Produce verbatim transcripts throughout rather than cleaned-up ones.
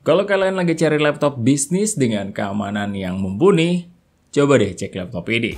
Kalau kalian lagi cari laptop bisnis dengan keamanan yang mumpuni, coba deh cek laptop ini.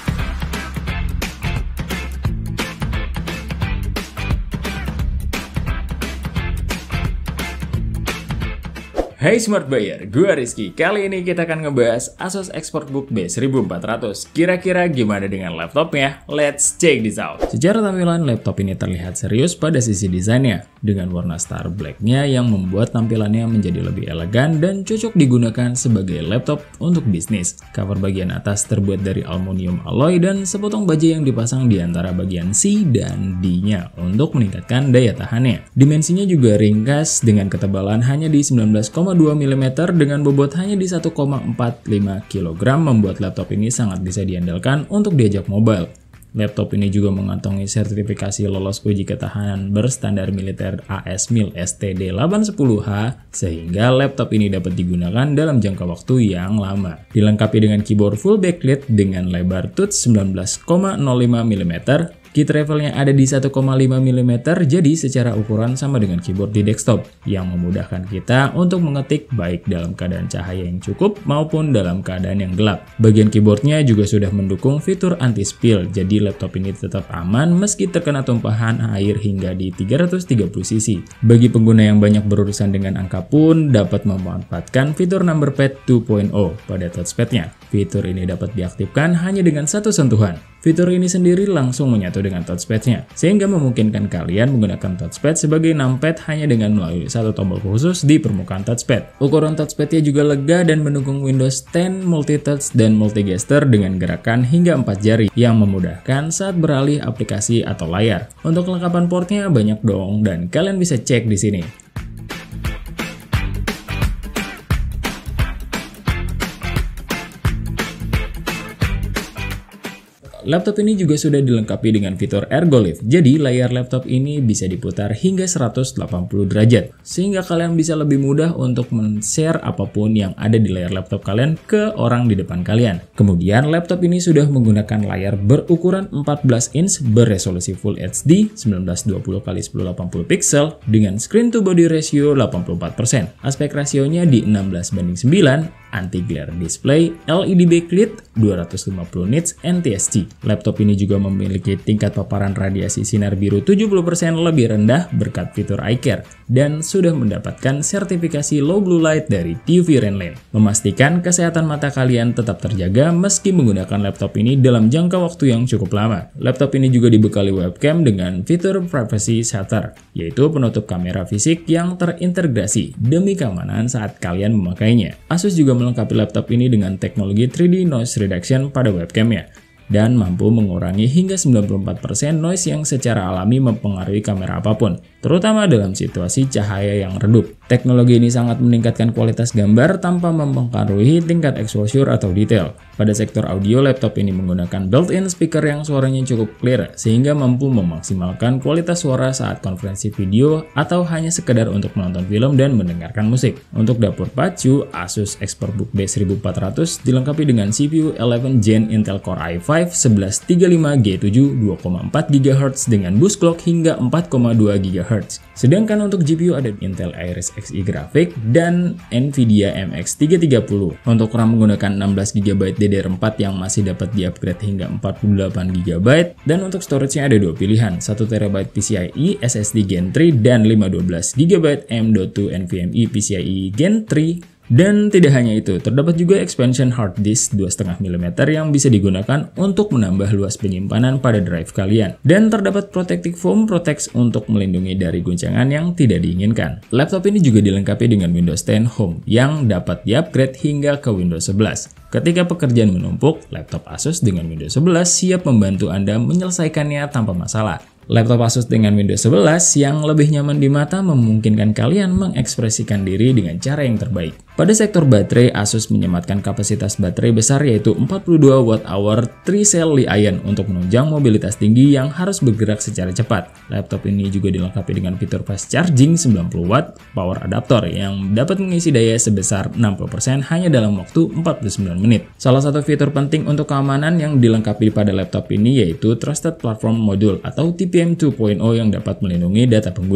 Hai Smart Buyer, gue Rizky. Kali ini kita akan ngebahas Asus ExpertBook B seribu empat ratus. Kira-kira gimana dengan laptopnya? Let's check this out. Secara tampilan, laptop ini terlihat serius pada sisi desainnya, dengan warna star black-nya yang membuat tampilannya menjadi lebih elegan dan cocok digunakan sebagai laptop untuk bisnis. Cover bagian atas terbuat dari aluminium alloy dan sepotong baja yang dipasang di antara bagian C dan D-nya untuk meningkatkan daya tahannya. Dimensinya juga ringkas dengan ketebalan hanya di sembilan belas koma dua milimeter dengan bobot hanya di satu koma empat lima kilogram, membuat laptop ini sangat bisa diandalkan untuk diajak mobile. Laptop ini juga mengantongi sertifikasi lolos uji ketahanan berstandar militer A S M I L S T D delapan sepuluh H, sehingga laptop ini dapat digunakan dalam jangka waktu yang lama. Dilengkapi dengan keyboard full backlit dengan lebar tooth sembilan belas koma nol lima milimeter, key travelnya ada di satu koma lima milimeter, jadi secara ukuran sama dengan keyboard di desktop, yang memudahkan kita untuk mengetik baik dalam keadaan cahaya yang cukup maupun dalam keadaan yang gelap. Bagian keyboardnya juga sudah mendukung fitur anti-spill, jadi laptop ini tetap aman meski terkena tumpahan air hingga di tiga ratus tiga puluh cc. Bagi pengguna yang banyak berurusan dengan angka pun dapat memanfaatkan fitur number pad dua titik nol pada touchpadnya. Fitur ini dapat diaktifkan hanya dengan satu sentuhan. Fitur ini sendiri langsung menyatu dengan touchpadnya, sehingga memungkinkan kalian menggunakan touchpad sebagai numpad hanya dengan melalui satu tombol khusus di permukaan touchpad. Ukuran touchpadnya juga lega dan mendukung Windows sepuluh multi-touch dan multi-gesture dengan gerakan hingga empat jari yang memudahkan saat beralih aplikasi atau layar. Untuk kelengkapan portnya banyak dong, dan kalian bisa cek di sini. Laptop ini juga sudah dilengkapi dengan fitur Ergo Lift, jadi layar laptop ini bisa diputar hingga seratus delapan puluh derajat, sehingga kalian bisa lebih mudah untuk men-share apapun yang ada di layar laptop kalian ke orang di depan kalian. Kemudian laptop ini sudah menggunakan layar berukuran empat belas inch beresolusi Full H D seribu sembilan ratus dua puluh kali seribu delapan puluh pixel dengan screen to body ratio delapan puluh empat persen. Aspek rasionya di enam belas banding sembilan, anti-glare display, L E D backlit, dua ratus lima puluh nits N T S C. Laptop ini juga memiliki tingkat paparan radiasi sinar biru tujuh puluh persen lebih rendah berkat fitur Eye Care dan sudah mendapatkan sertifikasi low blue light dari T U V Renlane, memastikan kesehatan mata kalian tetap terjaga meski menggunakan laptop ini dalam jangka waktu yang cukup lama. Laptop ini juga dibekali webcam dengan fitur privacy shutter, yaitu penutup kamera fisik yang terintegrasi demi keamanan saat kalian memakainya. Asus juga melengkapi laptop ini dengan teknologi tiga D noise reduction pada webcamnya dan mampu mengurangi hingga sembilan puluh empat persen noise yang secara alami mempengaruhi kamera apapun, terutama dalam situasi cahaya yang redup. Teknologi ini sangat meningkatkan kualitas gambar tanpa mempengaruhi tingkat exposure atau detail. Pada sektor audio, laptop ini menggunakan built-in speaker yang suaranya cukup clear, sehingga mampu memaksimalkan kualitas suara saat konferensi video atau hanya sekedar untuk menonton film dan mendengarkan musik. Untuk dapur pacu, Asus ExpertBook B seribu empat ratus dilengkapi dengan C P U eleven Gen Intel Core i lima sebelas tiga puluh lima G tujuh dua koma empat gigahertz dengan boost clock hingga empat koma dua gigahertz. Sedangkan untuk G P U ada Intel Iris X E Graphic dan Nvidia M X tiga tiga nol. Untuk RAM menggunakan enam belas giga byte D D R empat yang masih dapat di-upgrade hingga empat puluh delapan giga byte, dan untuk storage-nya ada dua pilihan, satu terabyte PCIe S S D Gen tiga dan lima ratus dua belas giga byte M dot dua NVMe PCIe Gen tiga. Dan tidak hanya itu, terdapat juga expansion hard disk dua koma lima milimeter yang bisa digunakan untuk menambah luas penyimpanan pada drive kalian. Dan terdapat protective foam protect untuk melindungi dari guncangan yang tidak diinginkan. Laptop ini juga dilengkapi dengan Windows sepuluh Home yang dapat di-upgrade hingga ke Windows sebelas. Ketika pekerjaan menumpuk, laptop Asus dengan Windows sebelas siap membantu Anda menyelesaikannya tanpa masalah. Laptop Asus dengan Windows sebelas yang lebih nyaman di mata memungkinkan kalian mengekspresikan diri dengan cara yang terbaik. Pada sektor baterai, Asus menyematkan kapasitas baterai besar yaitu empat puluh dua watt hour three cell Li-ion untuk menunjang mobilitas tinggi yang harus bergerak secara cepat. Laptop ini juga dilengkapi dengan fitur fast charging sembilan puluh watt power adapter yang dapat mengisi daya sebesar enam puluh persen hanya dalam waktu empat puluh sembilan menit. Salah satu fitur penting untuk keamanan yang dilengkapi pada laptop ini yaitu Trusted Platform Module atau T P M dua titik nol yang dapat melindungi data pengguna.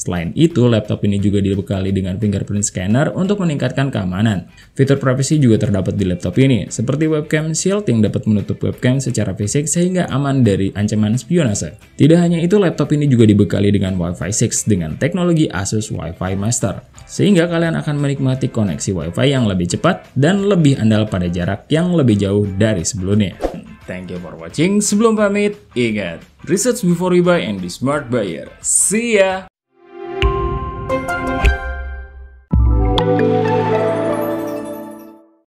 Selain itu, laptop ini juga dibekali dengan fingerprint scanner untuk meningkatkan keamanan. Fitur privacy juga terdapat di laptop ini, seperti webcam shield yang dapat menutup webcam secara fisik sehingga aman dari ancaman spionase. Tidak hanya itu, laptop ini juga dibekali dengan Wi-Fi enam dengan teknologi Asus Wi-Fi Master, sehingga kalian akan menikmati koneksi Wi-Fi yang lebih cepat dan lebih andal pada jarak yang lebih jauh dari sebelumnya. Thank you for watching. Sebelum pamit, ingat, research before you buy and be smart buyer. See ya!